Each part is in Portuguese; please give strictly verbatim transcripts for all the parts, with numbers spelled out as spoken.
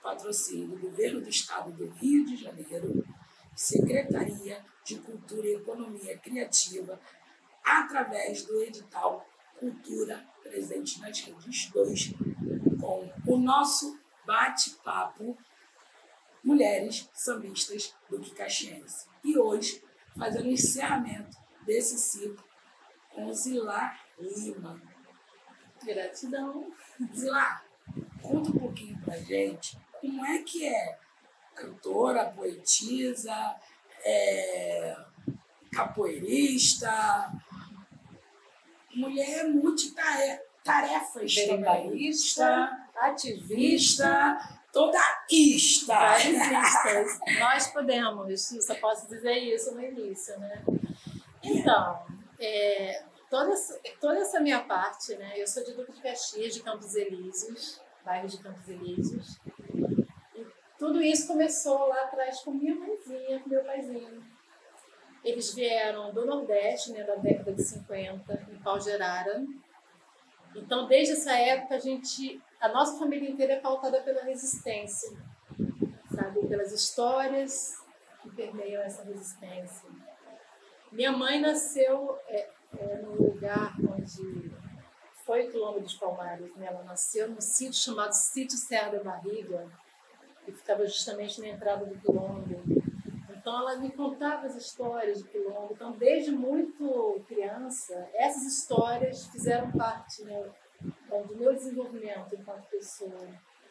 patrocínio do Governo do Estado do Rio de Janeiro, Secretaria de Cultura e Economia Criativa, através do edital Cultura Presente nas Redes dois, com o nosso bate-papo Mulheres Sambistas do Caxiense. E hoje, fazendo o encerramento desse ciclo com Zilá Lima. Gratidão. Zilá, conta um pouquinho pra gente como é que é cantora, poetisa, é, capoeirista, mulher multitarefas também, ativista, toda ista. Várias Nós podemos, só posso dizer isso no início, né? Então, é, toda, toda essa minha parte, né? Eu sou de Duque de Caxias, de Campos Elíseos, bairro de Campos Elíseos. E tudo isso começou lá atrás com minha mãezinha, com meu paizinho. Eles vieram do Nordeste, né, da década de cinquenta, em Pau-de-Arara. Então, desde essa época, a gente, a nossa família inteira é pautada pela resistência, sabe? Pelas histórias que permeiam essa resistência. Minha mãe nasceu é, é, num lugar onde foi o Quilombo dos Palmares, né? Ela nasceu num sítio chamado Sítio Serra da Barriga, que ficava justamente na entrada do Quilombo. Então, ela me contava as histórias do Quilombo. Então, desde muito criança, essas histórias fizeram parte, né, do meu desenvolvimento enquanto pessoa.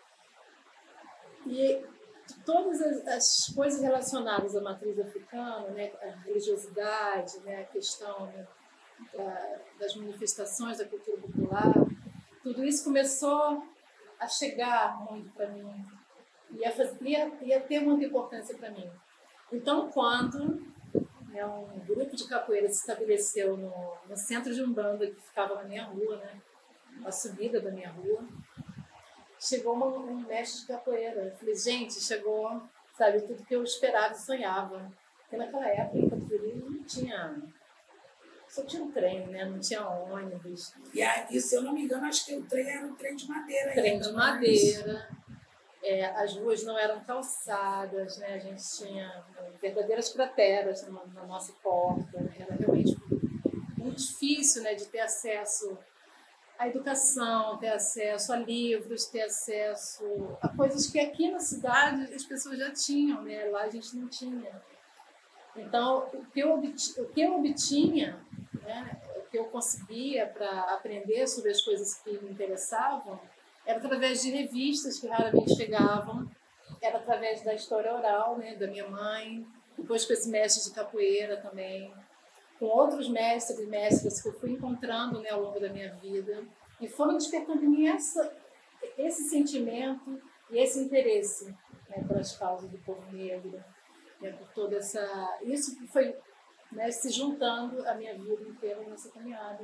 E de todas as, as coisas relacionadas à matriz africana, né, a religiosidade, né, a questão, né, da, das manifestações da cultura popular, tudo isso começou a chegar muito para mim. Ia, ia, ia ter muita importância para mim. Então, quando, né, um grupo de capoeira se estabeleceu no, no centro de Umbanda, que ficava na minha rua, né, a subida da minha rua, chegou uma, um mestre de capoeira. Eu falei, gente, chegou, sabe, tudo que eu esperava e sonhava. Porque naquela época, em Campos Elíseos, não tinha... Só tinha um trem, né? Não tinha ônibus. E, aí, se eu não me engano, acho que o trem era um trem de madeira. Trem ainda, de mas... madeira. É, as ruas não eram calçadas, né? A gente tinha verdadeiras crateras na, na nossa porta. Era realmente muito difícil, né, de ter acesso à educação, ter acesso a livros, ter acesso a coisas que aqui na cidade as pessoas já tinham, né? Lá a gente não tinha. Então, o que eu obtinha, o que eu obtinha, né, o que eu conseguia para aprender sobre as coisas que me interessavam, era através de revistas que raramente chegavam, era através da história oral, né, da minha mãe, depois com esse mestre de capoeira também, com outros mestres e mestras que eu fui encontrando, né, ao longo da minha vida, e foram despertando em mim essa, esse sentimento e esse interesse, né, pelas causas do povo negro, né, por toda essa... Isso foi, né, se juntando a minha vida inteira nessa caminhada.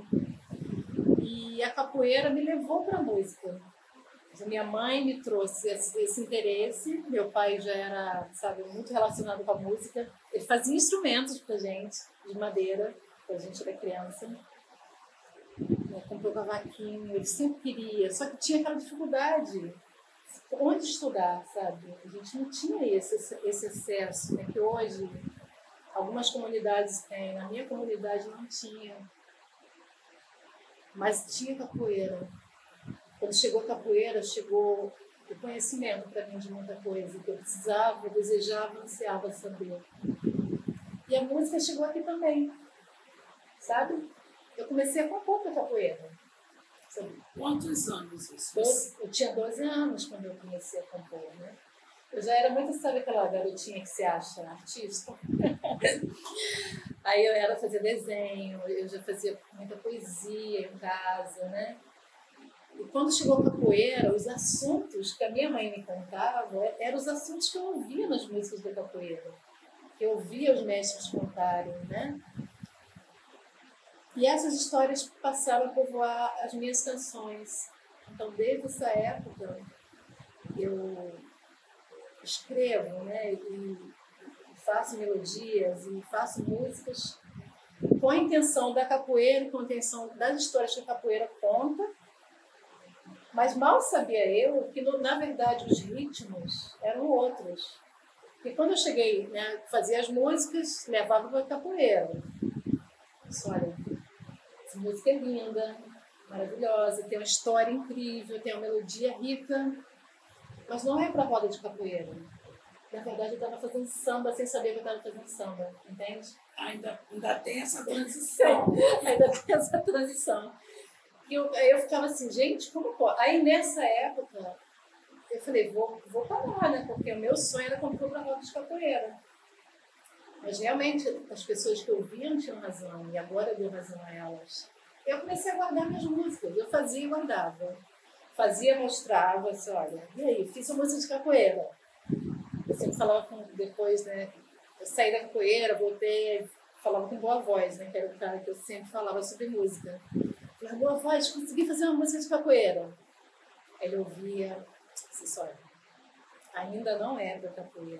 E a capoeira me levou para a música. Minha mãe me trouxe esse, esse interesse, meu pai já era, sabe, muito relacionado com a música. Ele fazia instrumentos pra gente, de madeira, quando a gente era criança. Ele comprou cavaquinho, ele sempre queria, só que tinha aquela dificuldade. Onde estudar, sabe? A gente não tinha esse, esse acesso, né, que hoje algumas comunidades têm. Na minha comunidade não tinha. Mas tinha capoeira. Quando chegou a capoeira, chegou o conhecimento para mim de muita coisa que eu precisava, eu desejava, ansiava saber. E a música chegou aqui também, sabe? Eu comecei a compor para capoeira. Sabe? Quantos anos isso? doze, eu tinha doze anos quando eu comecei a compor, né? Eu já era muito, sabe, aquela garotinha que se acha artista? Aí eu era fazer desenho, eu já fazia muita poesia em casa, né? E quando chegou a capoeira, os assuntos que a minha mãe me contava eram os assuntos que eu ouvia nas músicas da capoeira, que eu ouvia os mestres contarem, né? E essas histórias passaram a povoar as minhas canções. Então, desde essa época, eu escrevo, né? E faço melodias e faço músicas com a intenção da capoeira, com a intenção das histórias que a capoeira conta, Mas mal sabia eu que, no, na verdade, os ritmos eram outros. Porque quando eu cheguei, né, fazia as músicas, levava para a capoeira. Isso, olha, essa música é linda, maravilhosa, tem uma história incrível, tem uma melodia rica, mas não é para roda de capoeira. Na verdade, eu estava fazendo samba sem saber que eu estava fazendo samba, entende? Ainda, ainda tem essa transição. Ainda tem essa transição. E eu, aí eu ficava assim, gente, como pode? Aí nessa época, eu falei, vou, vou parar, né? Porque o meu sonho era compor para roda de capoeira. Mas realmente, as pessoas que ouviam tinham razão, e agora eu dou razão a elas. Eu comecei a guardar minhas músicas, eu fazia e guardava. Fazia, mostrava, assim, olha, e aí, fiz uma música de capoeira. Eu sempre falava com, depois, né? Eu saí da capoeira, voltei, falava com boa voz, né? Que era o cara que eu sempre falava sobre música. Falei, boa voz, consegui fazer uma música de capoeira. Aí ele ouvia, assim, olha, ainda não é para capoeira.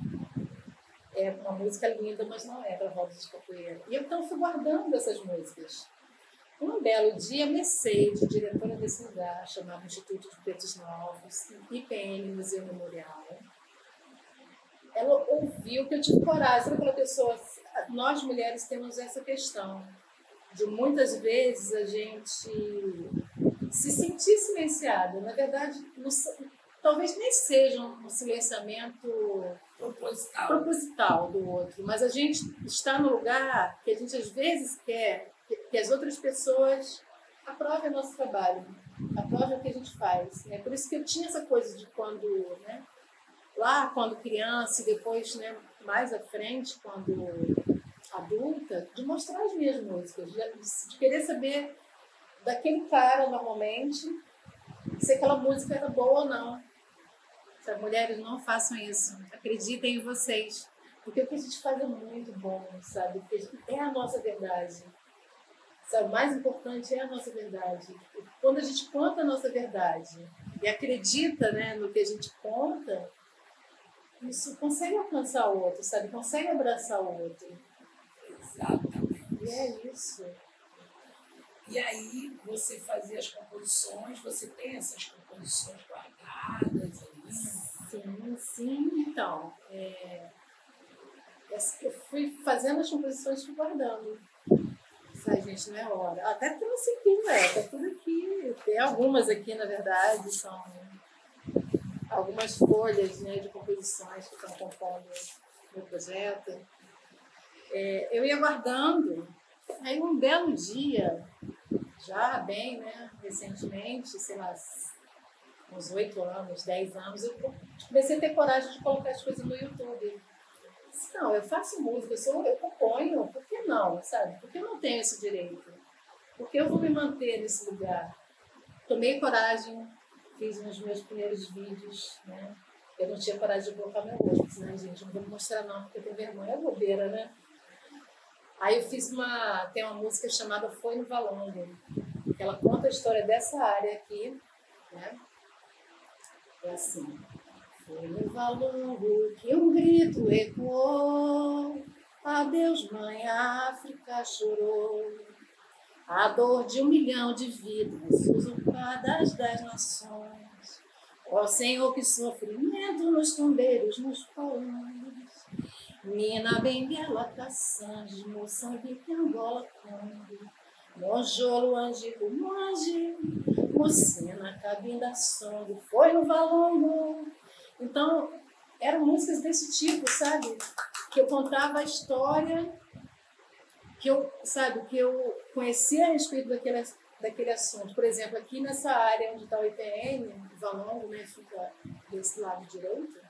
É uma música linda, mas não é para roda de capoeira. E eu então fui guardando essas músicas. Um belo dia, Mercedes, diretora desse lugar, chamava Instituto de Pretos Novos, I P M, Museu Memorial. Ela ouviu que eu tive coragem. Sabe aquela pessoa? Nós mulheres temos essa questão de muitas vezes a gente se sentir silenciada. Na verdade, no, talvez nem seja um silenciamento Proposital. proposital do outro, mas a gente está no lugar que a gente às vezes quer que, que as outras pessoas aprovem o nosso trabalho, aprovem o que a gente faz. É por isso que eu tinha essa coisa de quando, né, lá quando criança e depois, né, mais à frente, quando adulta, de mostrar as minhas músicas, de, de querer saber daquele cara, normalmente, se aquela música era boa ou não. Sabe, mulheres, não façam isso. Acreditem em vocês. Porque o que a gente faz é muito bom, sabe? Porque é a nossa verdade. Sabe? O mais importante é a nossa verdade. E quando a gente conta a nossa verdade e acredita, né, no que a gente conta, isso consegue alcançar o outro, sabe? Consegue abraçar o outro. Exatamente. E é isso. E aí você fazia as composições, você tem essas composições guardadas ali? Sim, sim. Então, é, eu fui fazendo as composições e fui guardando. Ai, gente, não é hora. Até trouxe aqui, né? Tá tudo aqui. Tem algumas aqui, na verdade, são algumas folhas, né, de composições que estão compondo o meu projeto. É, eu ia guardando. Aí um belo dia, já bem, né, recentemente, sei lá, uns oito anos, dez anos, eu comecei a ter coragem de colocar as coisas no YouTube. Não, eu faço música, eu, sou, eu componho, por que não, sabe? Por que eu não tenho esse direito? Por que eu vou me manter nesse lugar? Tomei coragem, fiz uns meus primeiros vídeos, né? Eu não tinha coragem de colocar meu rosto, né, gente? Não vou mostrar não, porque eu tenho vergonha, é bobeira, né? Aí eu fiz uma, tem uma música chamada Foi no Valongo, que ela conta a história dessa área aqui, né? É assim. Foi no Valongo que um grito ecoou, adeus mãe, a África chorou, a dor de um milhão de vidas usurpadas das nações. Ó Senhor, que sofrimento nos tombeiros, nos porões. Mina, Benguela, Caçange, Moçambique, Angola, Congo, Monjolo, Angico, Monge, Mocena, Cabinda, Songo, Foi no Valongo. Então, eram músicas desse tipo, sabe? Que eu contava a história, que eu, sabe, que eu conhecia a respeito daquele, daquele assunto. Por exemplo, aqui nessa área onde está o I P M, o Valongo, né, fica desse lado direito,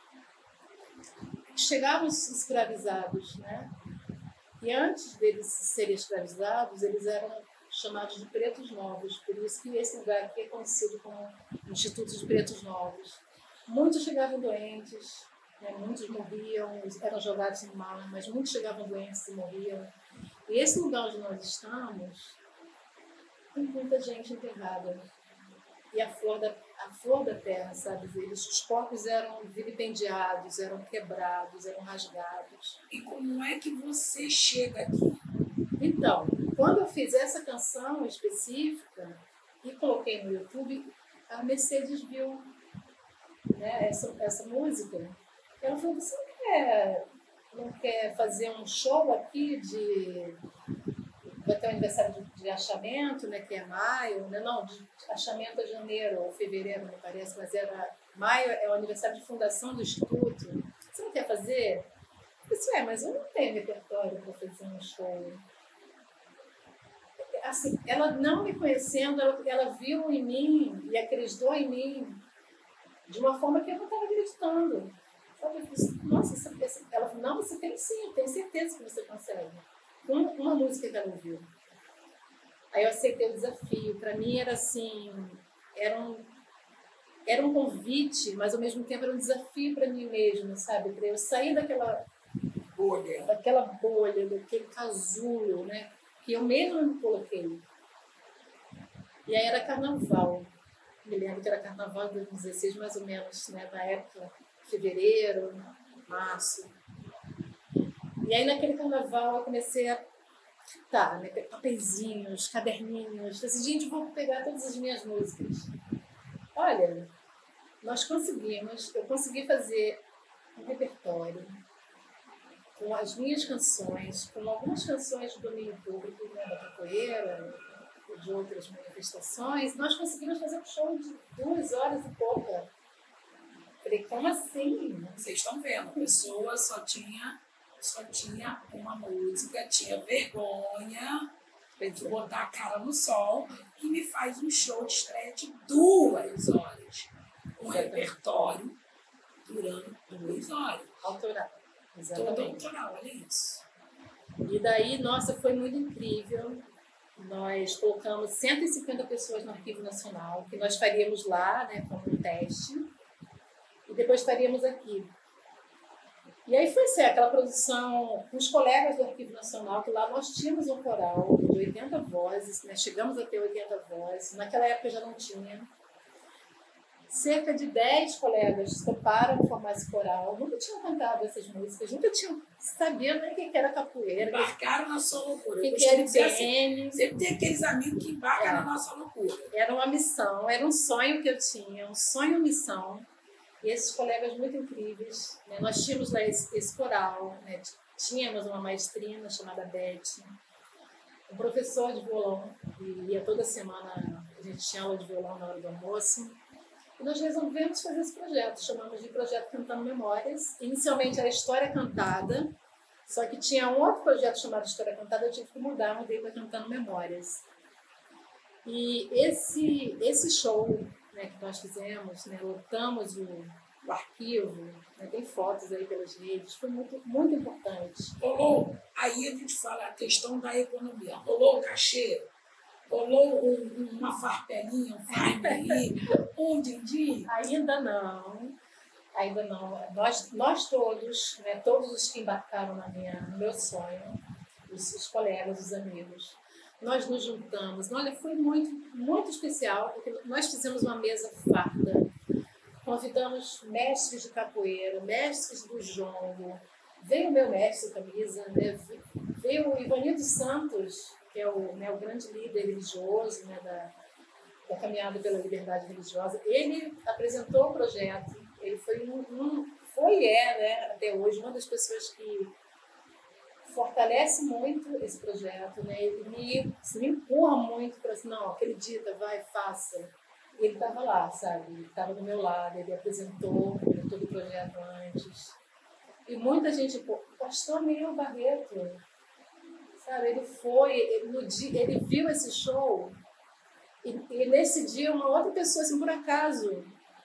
chegavam os escravizados, né? E antes deles serem escravizados, eles eram chamados de pretos novos, por isso que esse lugar aqui é conhecido como Instituto de Pretos Novos. Muitos chegavam doentes, né? Muitos morriam, eram jogados no mar, mas muitos chegavam doentes e morriam. E esse lugar onde nós estamos, tem muita gente enterrada. E a flor da, a flor da terra, sabe? Eles, os corpos eram vilipendiados, eram quebrados, eram rasgados. E como é que você chega aqui? Então, quando eu fiz essa canção específica e coloquei no YouTube, a Mercedes viu, né, essa, essa música. Ela falou, você não quer, não quer fazer um show aqui de... Vai ter o aniversário de, de achamento, né, que é maio, né? Não, de achamento é janeiro ou fevereiro, me parece, mas era maio, é o aniversário de fundação do Instituto. Você não quer fazer? Eu disse, é, mas eu não tenho repertório para fazer um show. Assim, ela não me conhecendo, ela, ela viu em mim e acreditou em mim de uma forma que eu não estava acreditando. Sabe? Eu disse, nossa, essa, ela falou, não, você tem sim, eu tenho certeza que você consegue. Com uma música que ela ouviu. Aí eu aceitei o desafio. Para mim era assim, era um, era um convite, mas ao mesmo tempo era um desafio para mim mesma, sabe? Para eu sair daquela bolha, daquela bolha, daquele casulo, né? Que eu mesma me coloquei. E aí era carnaval. Me lembro que era carnaval de dois mil e dezesseis, mais ou menos, né? Na época, fevereiro, março. E aí, naquele carnaval, eu comecei a tá, né, papeizinhos, caderninhos. Eu disse, gente, vou pegar todas as minhas músicas. Olha, nós conseguimos, eu consegui fazer um repertório com as minhas canções, com algumas canções do domínio público, né, da capoeira, de outras manifestações. Nós conseguimos fazer um show de duas horas e pouca. Falei, como assim? Vocês estão vendo, a pessoa só tinha... só tinha uma música, tinha vergonha de botar a cara no sol e me faz um show de estreia de duas horas. Um repertório durando duas horas. Autoral. Todo autoral, olha isso. E daí, nossa, foi muito incrível. Nós colocamos cento e cinquenta pessoas no Arquivo Nacional, que nós faríamos lá, né, como um teste, e depois faríamos aqui. E aí foi certo, aquela produção com os colegas do Arquivo Nacional, que lá nós tínhamos um coral de oitenta vozes, né? Chegamos a ter oitenta vozes, naquela época já não tinha. Cerca de dez colegas toparam formar esse coral, nunca tinham cantado essas músicas, nunca tinham sabido nem o que era capoeira. Embarcaram na sua loucura. O que, que era I B N. Assim, sempre tem aqueles amigos que embarcam é. na nossa loucura. Era uma missão, era um sonho que eu tinha, um sonho-missão. E esses colegas muito incríveis, né? Nós tínhamos lá esse, esse coral, né? Tínhamos uma maestrina chamada Beth, um professor de violão, que ia toda semana, a gente tinha aula de violão na hora do almoço, e nós resolvemos fazer esse projeto, chamamos de Projeto Cantando Memórias. Inicialmente era História Cantada, só que tinha um outro projeto chamado História Cantada, eu tive que mudar, mudei para Cantando Memórias. E esse, esse show, né, que nós fizemos, né, lotamos o, o arquivo, né, tem fotos aí pelas redes, foi muito, muito importante. Rolou, aí a gente fala a questão da economia, rolou o cachê, rolou um, uma farpelinha, um farmelinho, um din-din? Ainda não, ainda não. Nós, nós todos, né, todos os que embarcaram na minha, no meu sonho, os, os colegas, os amigos, nós nos juntamos. Olha, foi muito, muito especial, porque nós fizemos uma mesa farta. Convidamos mestres de capoeira, mestres do jongo. Veio o meu mestre camisa, né? Veio o Ivanildo Santos, que é o, né, o grande líder religioso, né, da, da caminhada pela liberdade religiosa. Ele apresentou o projeto. Ele foi, um, um, foi e é, né, até hoje, uma das pessoas que fortalece muito esse projeto, né? Ele me, me empurra muito para assim, não, acredita, vai, faça. E ele estava lá, sabe? Ele estava do meu lado, ele apresentou todo o projeto antes. E muita gente, pô, pastor Miguel Barreto, sabe? Ele foi, ele, no dia, ele viu esse show e, e nesse dia uma outra pessoa, assim, por acaso,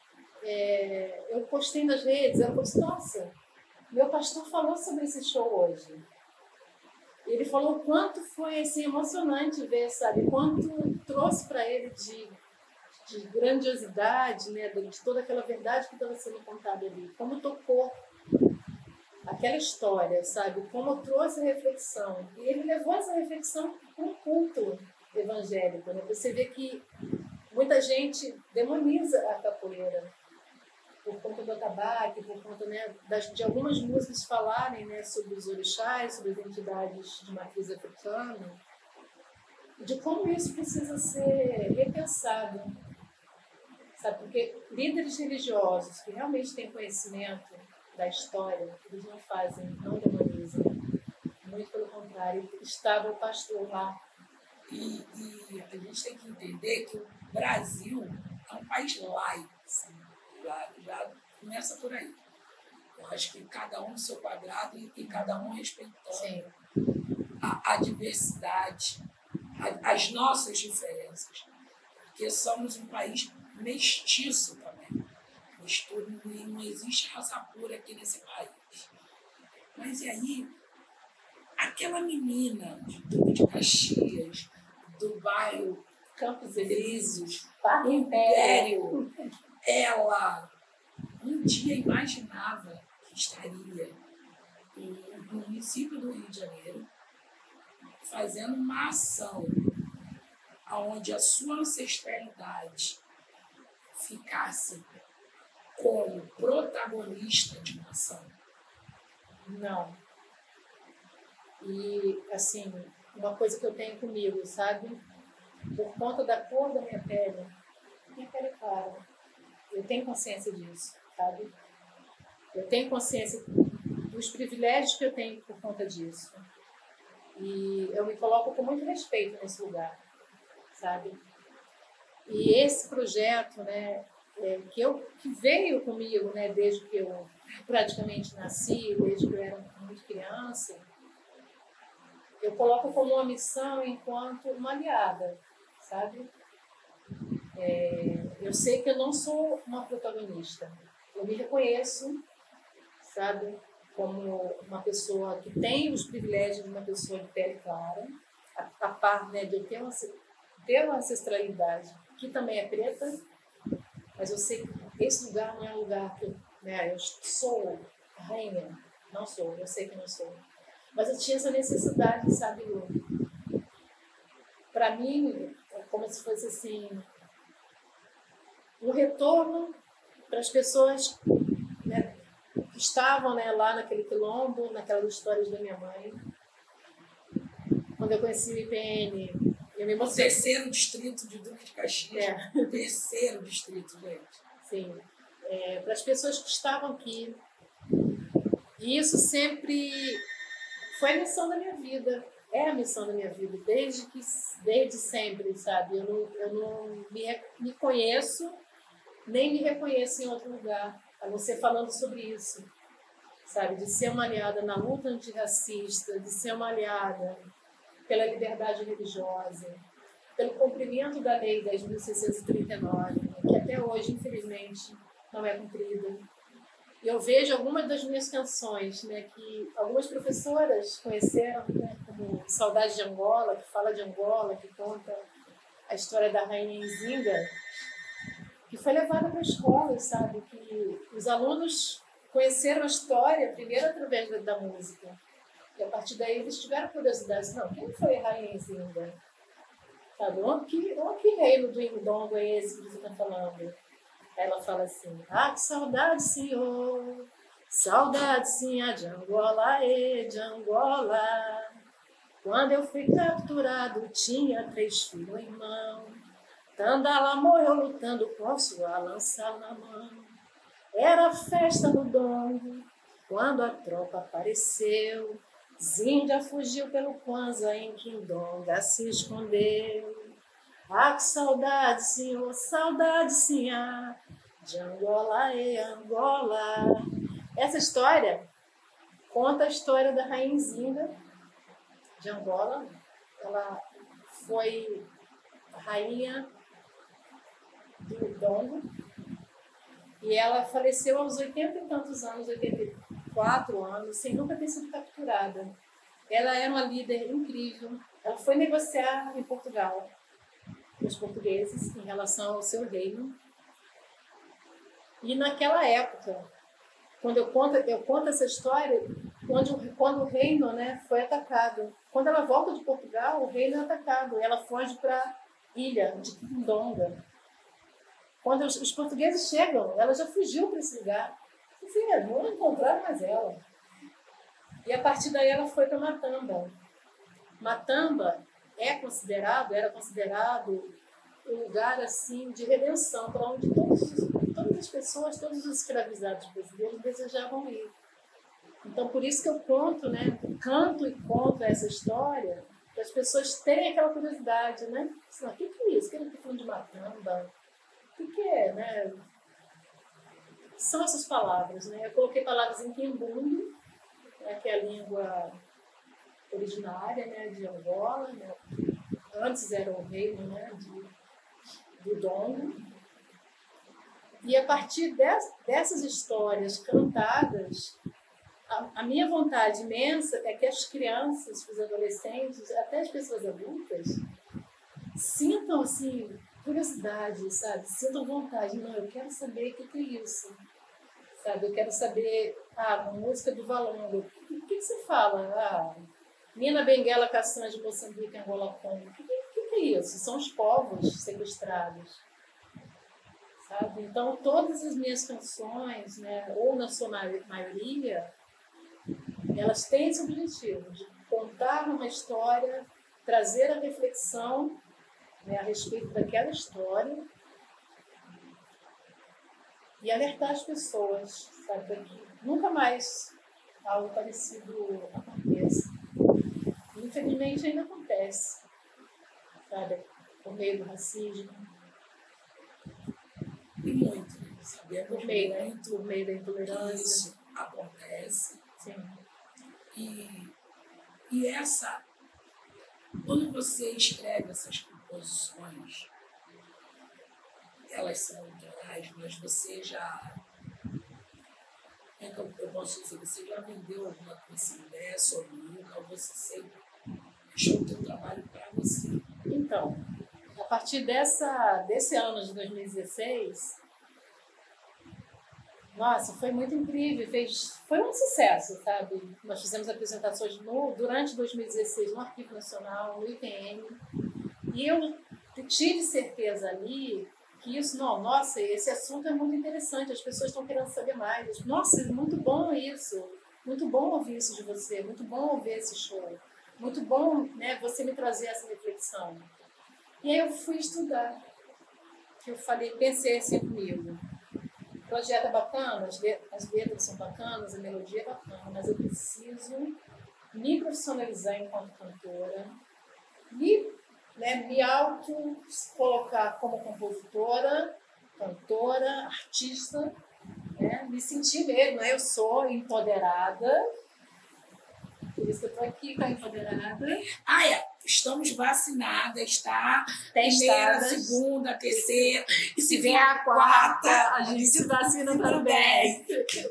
é, eu postei nas redes, ela falou assim, nossa, meu pastor falou sobre esse show hoje. Ele falou o quanto foi assim, emocionante ver, sabe? Quanto trouxe para ele de, de grandiosidade, né? De toda aquela verdade que estava sendo contada ali. Como tocou aquela história, sabe? Como trouxe a reflexão. E ele levou essa reflexão para um culto evangélico, né? Você vê que muita gente demoniza a capoeira por conta do atabaque, por conta, né, das, de algumas músicas falarem, né, sobre os orixás, sobre as entidades de matriz africana, de como isso precisa ser repensado, Sabe? Porque líderes religiosos que realmente têm conhecimento da história, eles não fazem, não demonizam. Muito pelo contrário, estava o pastor lá. E, e a gente tem que entender que o Brasil é um país laico. Já, já começa por aí. Eu acho que cada um no seu quadrado e, e cada um respeitando a, a diversidade, a, as nossas diferenças. Porque somos um país mestiço também. Mistura, não existe raça pura aqui nesse país. Mas e aí, aquela menina de Duque de Caxias, do bairro Campos Elíseos, Parque Império, ela um dia imaginava que estaria no município do Rio de Janeiro fazendo uma ação onde a sua ancestralidade ficasse como protagonista de uma ação. Não. E, assim, uma coisa que eu tenho comigo, sabe? Por conta da cor da minha pele, minha pele é clara. Eu tenho consciência disso, sabe? Eu tenho consciência dos privilégios que eu tenho por conta disso. E eu me coloco com muito respeito nesse lugar, sabe? E esse projeto, né, é, que, eu, que veio comigo, né, desde que eu praticamente nasci, desde que eu era muito criança, eu coloco como uma missão enquanto uma aliada, sabe? É, eu sei que eu não sou uma protagonista. Eu me reconheço, sabe, como uma pessoa que tem os privilégios de uma pessoa de pele clara, a, a par, né, de eu ter uma, ter uma ancestralidade que também é preta, mas eu sei que esse lugar não é um lugar que, né, eu sou rainha, não sou, eu sei que não sou. Mas eu tinha essa necessidade, sabe, Lu? Para mim, é como se fosse assim, um retorno para as pessoas, né, que estavam, né, lá naquele quilombo, naquelas histórias da minha mãe. Quando eu conheci o I P N, eu me O emocionei. terceiro distrito de Duque de Caxias. É. O terceiro distrito, gente. Sim. É, para as pessoas que estavam aqui. E isso sempre foi a missão da minha vida. É a missão da minha vida, desde, que, desde sempre, sabe? Eu não, eu não me, me conheço, nem me reconheço em outro lugar, a não ser falando sobre isso, sabe? De ser uma aliada na luta antirracista, de ser uma aliada pela liberdade religiosa, pelo cumprimento da Lei dez mil seiscentos e trinta e nove, que até hoje, infelizmente, não é cumprida. E eu vejo algumas das minhas canções, né, que algumas professoras conheceram, né, como Saudade de Angola, que fala de Angola, que conta a história da Rainha Nzinga, que foi levada para a escola, sabe? Que os alunos conheceram a história primeiro através da, da música. E a partir daí eles tiveram curiosidade. Não, quem foi a Rainha Nzinga? Sabe? O que, o que reino do Indongo é esse que você está falando? Ela fala assim: ah, que saudade, senhor, saudade, sim, de Angola, e de Angola. Quando eu fui capturado, tinha três filhos em mão. Tandala morreu lutando com sua lança na mão. Era festa no Dongo, quando a tropa apareceu. Zindia fugiu pelo Kwanza, em Quindonga se escondeu. Ah, que saudade, senhor, saudade, sinha, de Angola e Angola. Essa história conta a história da Rainha Nzinga de Angola. Ela foi rainha do Dongo e ela faleceu aos oitenta e tantos anos, oitenta e quatro anos, sem nunca ter sido capturada. Ela era uma líder incrível. Ela foi negociar em Portugal com os portugueses em relação ao seu reino. E naquela época, quando eu conto, eu conto essa história, quando, quando o reino, né, foi atacado. Quando ela volta de Portugal, o reino é atacado. E ela foge para a ilha de Quindonga. Quando os, os portugueses chegam, ela já fugiu para esse lugar. Enfim, não encontraram mais ela. E a partir daí ela foi para Matamba. Matamba é considerado, era considerado um lugar assim de redenção para onde todos, todas as pessoas, todos os escravizados brasileiros desejavam ir. Então, por isso que eu conto, né, canto e conto essa história, para as pessoas terem aquela curiosidade, né? Assim, o que, que é isso? O que ele está falando de macamba? O que, que é, né? São essas palavras, né? Eu coloquei palavras em quimbundo, né, que é a língua originária, né, de Angola, né? Antes era o reino, né, de, do Dongo. E a partir des, dessas histórias cantadas, a, a minha vontade imensa é que as crianças, os adolescentes, até as pessoas adultas, sintam assim, curiosidade, sabe? Sintam vontade. Não, eu quero saber o que, que é isso. Sabe? Eu quero saber, ah, uma música do Valongo. O que, que, que você fala? Ah, Nina Benguela Caçã de Moçambique, Angola, Congo. O que, que, que é isso? São os povos sequestrados. Sabe? Então, todas as minhas canções, né, ou na sua maioria, elas têm esse objetivo de contar uma história, trazer a reflexão, né, a respeito daquela história e alertar as pessoas, sabe, para que nunca mais algo parecido aconteça. Infelizmente ainda acontece, sabe, por meio do racismo. E muito, né? Sabemos por meio, né? muito por meio da intolerância. Isso acontece. Sim. E, e essa, quando você escreve essas composições, elas são autorais, mas você já, é que eu, eu posso dizer, você já vendeu alguma coisa dessa ou nunca, ou você sempre deixou o teu trabalho para você? Então, a partir dessa, desse ano de dois mil e dezesseis, nossa, foi muito incrível, fez, foi um sucesso, sabe? Nós fizemos apresentações no, durante dois mil e dezesseis no Arquivo Nacional, no I P M, e eu tive certeza ali que isso, não, nossa, esse assunto é muito interessante, as pessoas estão querendo saber mais. Nossa, muito bom isso, muito bom ouvir isso de você, muito bom ouvir esse show, muito bom, né, você me trazer essa reflexão. E aí eu fui estudar, que eu falei, pensei assim comigo, o projeto é bacana, as letras são bacanas, a melodia é bacana, mas eu preciso me profissionalizar enquanto cantora, me, né, me auto-colocar como compositora, cantora, artista, né, me sentir mesmo, né, eu sou empoderada, por isso que eu estou aqui com a empoderada. Ah, é. Estamos vacinadas, tá? Testadas. Primeira, segunda, terceira. E se vier a quarta, quarta, a gente se vacina também.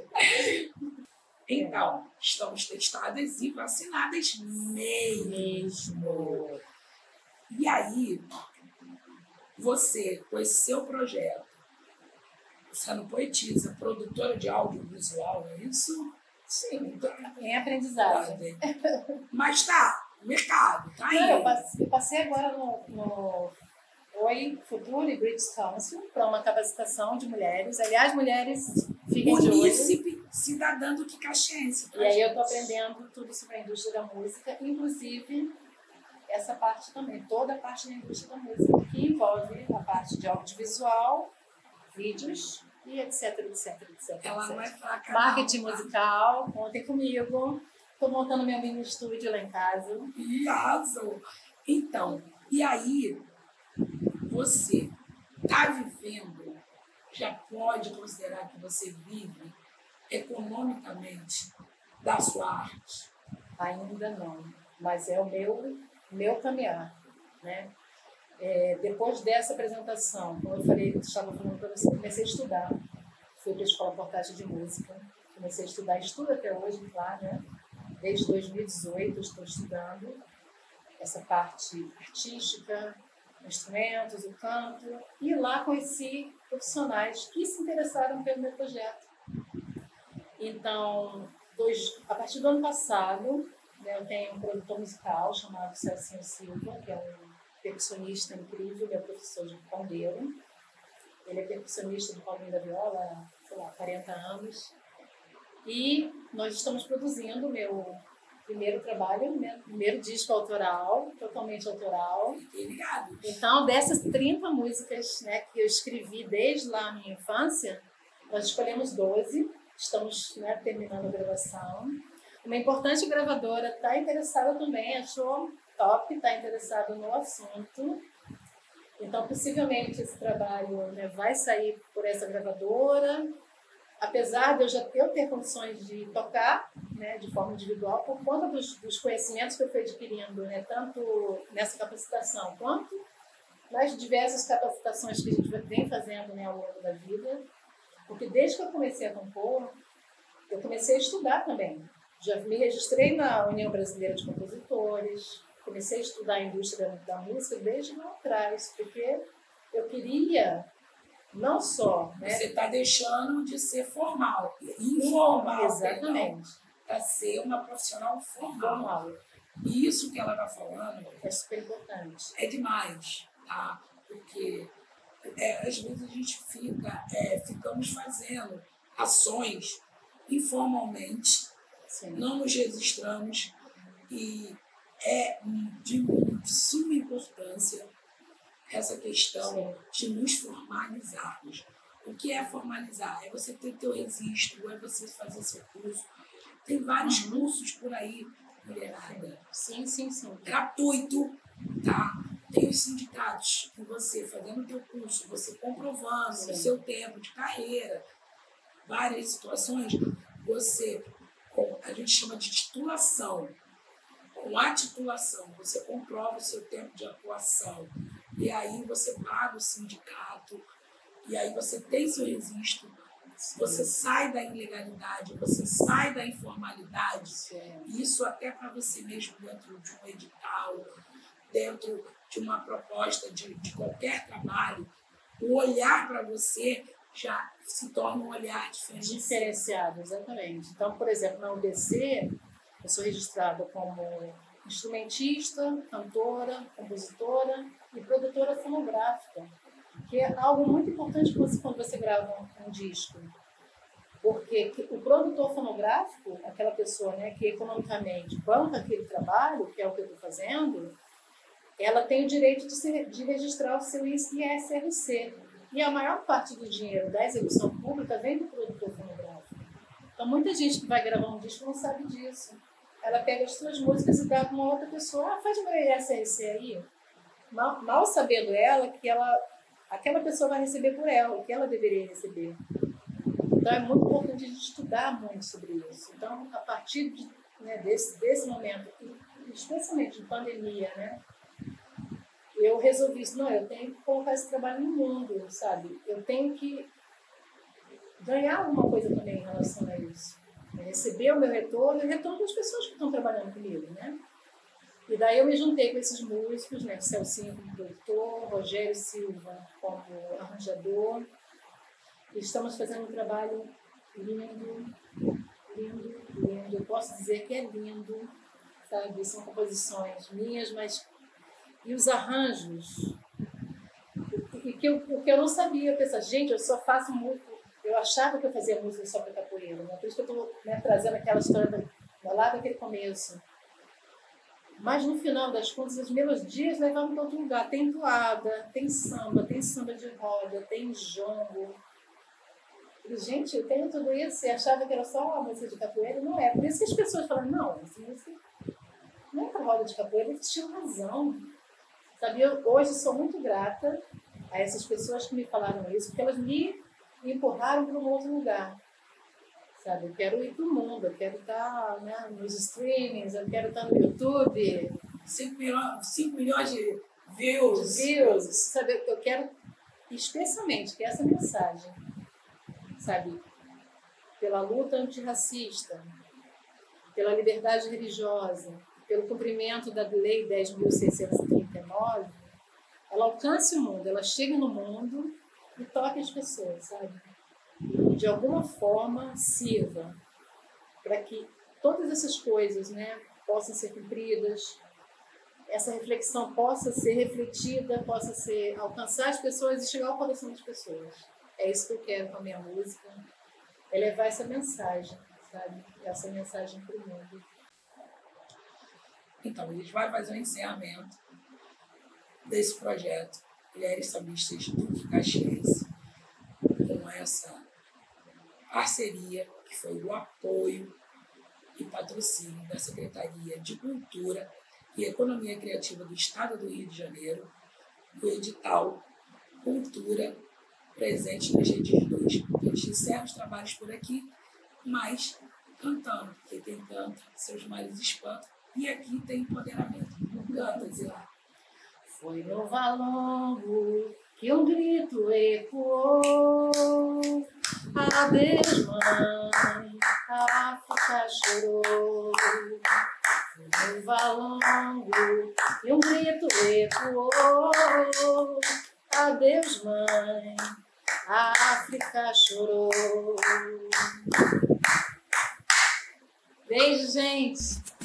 Então, estamos testadas e vacinadas mesmo. Mesmo. E aí, você, com esse seu projeto, você não poetiza, produtora de audiovisual, é isso? Sim, em aprendizagem. Mas tá, o mercado, tá aí. Não, eu, passei, eu passei agora no, no Oi Futuro e British Council para uma capacitação de mulheres. Aliás, mulheres, fiquem de olho. Munícipe cidadã do Quicaxense. E aí eu estou aprendendo tudo sobre a indústria da música, inclusive essa parte também, toda a parte da indústria da música, que envolve a parte de audiovisual, vídeos, e etc, etc, etc. Ela não é fraca. Marketing não, tá? musical, contem comigo. Estou montando meu mini estúdio lá em casa. E arrasou. Então, e aí, você está vivendo, já pode considerar que você vive economicamente da sua arte? Ainda não, mas é o meu, meu caminhar, né? É, depois dessa apresentação, como eu falei, eu estava falando para você, comecei a estudar. Fui para a Escola Portátil de Música, comecei a estudar, estudo até hoje, lá, né? Desde dois mil e dezoito estou estudando essa parte artística, instrumentos, o canto, e lá conheci profissionais que se interessaram pelo meu projeto. Então, dois, a partir do ano passado, né, eu tenho um produtor musical chamado Celcinho Silva, que é um percussionista incrível, meu professor de pandeiro. Ele é percussionista do Paulinho da Viola há, sei lá, quarenta anos. E nós estamos produzindo o meu primeiro trabalho, né? Primeiro disco autoral, totalmente autoral. Fiquei ligado. Então, dessas trinta músicas, né, que eu escrevi desde lá na minha infância, nós escolhemos doze, estamos, né, terminando a gravação. Uma importante gravadora está interessada também, achou top, está interessada no assunto. Então, possivelmente, esse trabalho, né, vai sair por essa gravadora. Apesar de eu já eu ter condições de tocar, né, de forma individual, por conta dos, dos conhecimentos que eu fui adquirindo, né, tanto nessa capacitação quanto nas diversas capacitações que a gente vem fazendo, né, ao longo da vida. Porque desde que eu comecei a compor, eu comecei a estudar também. Já me registrei na União Brasileira de Compositores, comecei a estudar a indústria da música desde lá atrás, porque eu queria não só... Né, você está deixando de ser formal, informal. Exatamente. Para ser uma profissional formal. Formal. E isso que ela está falando é super importante. É demais, tá? Porque é, às vezes a gente fica, é, ficamos fazendo ações informalmente, Sim. não nos registramos e é de suma importância essa questão Sim. de nos formalizarmos. O que é formalizar? É você ter teu registro, é você fazer seu curso. Tem vários uhum. cursos por aí, mulherada. Sim, sim, sim. Gratuito, tá? Tem os sindicatos que você, fazendo o teu curso, você comprovando sim. o seu tempo de carreira, várias situações, você, com, a gente chama de titulação. Com a titulação, você comprova o seu tempo de atuação. E aí você paga o sindicato, e aí você tem seu registro, sim. você sai da ilegalidade, você sai da informalidade. Sim. Isso até para você mesmo dentro de um edital, dentro de uma proposta de, de qualquer trabalho, o olhar para você já se torna um olhar diferente. Diferenciado, exatamente. Então, por exemplo, na U B C, eu sou registrada como instrumentista, cantora, compositora e produtora fonográfica, que é algo muito importante quando você grava um, um disco. Porque o produtor fonográfico, aquela pessoa, né, que economicamente banca aquele trabalho, que é o que eu estou fazendo, ela tem o direito de, se, de registrar o seu I S R C. E a maior parte do dinheiro da execução pública vem do produtor fonográfico. Então, muita gente que vai gravar um disco não sabe disso. Ela pega as suas músicas e dá para uma outra pessoa. Ah, faz meu I S R C aí. Mal, mal sabendo ela que ela, aquela pessoa vai receber por ela, o que ela deveria receber. Então, é muito importante a gente estudar muito sobre isso. Então, a partir de, né, desse, desse momento, especialmente de pandemia, né, eu resolvi isso. Não, eu tenho que colocar esse trabalho no mundo, sabe? Eu tenho que ganhar alguma coisa também em relação a isso. Receber o meu retorno e o retorno das pessoas que estão trabalhando comigo, né? E daí eu me juntei com esses músicos, né? Celcinho como produtor, Rogério Silva como arranjador. E estamos fazendo um trabalho lindo, lindo, lindo. Eu posso dizer que é lindo, sabe? São composições minhas, mas... E os arranjos, e que eu, o que eu não sabia, eu pensava, gente, eu só faço música, eu achava que eu fazia música só para capoeira, né? Por isso que eu estou, né, trazendo aquela história da, lá daquele começo. Mas no final das contas, as melodias levavam para outro lugar. Tem toada, tem samba, tem samba de roda, tem jongo. E, gente, eu tenho tudo isso e achava que era só uma música de capoeira, não é. Por isso que as pessoas falam, não, essa música não é para roda de capoeira, eles tinham razão. Sabe, eu hoje sou muito grata a essas pessoas que me falaram isso, porque elas me empurraram para um outro lugar. Sabe, eu quero ir para o mundo, eu quero estar, né, nos streamings, eu quero estar no YouTube. cinco milhões de views. De views, sabe, eu quero, especialmente, que essa mensagem, sabe, pela luta antirracista, pela liberdade religiosa, pelo cumprimento da Lei dez mil seiscentos e trinta e nove, ela alcance o mundo, ela chega no mundo e toque as pessoas, sabe? De alguma forma sirva para que todas essas coisas, né, possam ser cumpridas, essa reflexão possa ser refletida, possa ser alcançar as pessoas e chegar ao coração das pessoas. É isso que eu quero com a minha música, é levar essa mensagem, sabe? Essa mensagem para o mundo. Então, a gente vai fazer o encerramento desse projeto Mulheres Sambistas Duque Caxiense, com essa parceria que foi o apoio e patrocínio da Secretaria de Cultura e Economia Criativa do Estado do Rio de Janeiro, do edital Cultura Presente nas Redes dois. A gente encerra os trabalhos por aqui, mas cantando, porque quem canta, seus males espanta, e aqui tem empoderamento. Canta, Zilá. Foi no Valongo que um grito ecoou. Adeus, mãe, a África chorou. Foi no Valongo que um grito ecoou. Adeus, mãe, a África chorou. Beijo, gente.